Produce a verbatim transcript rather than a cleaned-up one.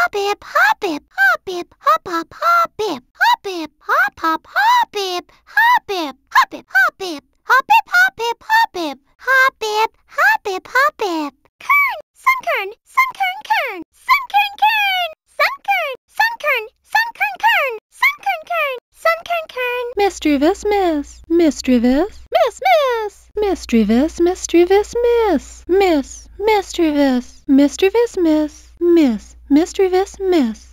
Hoppip, Hoppip, Hoppip, hop hop, Hoppip, Hoppip, hop hop, Hoppip, Hoppip, Hoppip, Hoppip, Hoppip, Hoppip, Hoppip, Hoppip, Hoppip, Hoppip. Kern, Sunkern, Sunkern, Kern, Sunkern, Kern, Sunkern, Sunkern, Sunkern, Kern, Sunkern, Kern, Sunkern, Kern. Misdreavus, miss, Misdreavus, miss, miss, Misdreavus, Misdreavus, miss, miss, Misdreavus, Misdreavus, miss, miss, Misdreavus, miss.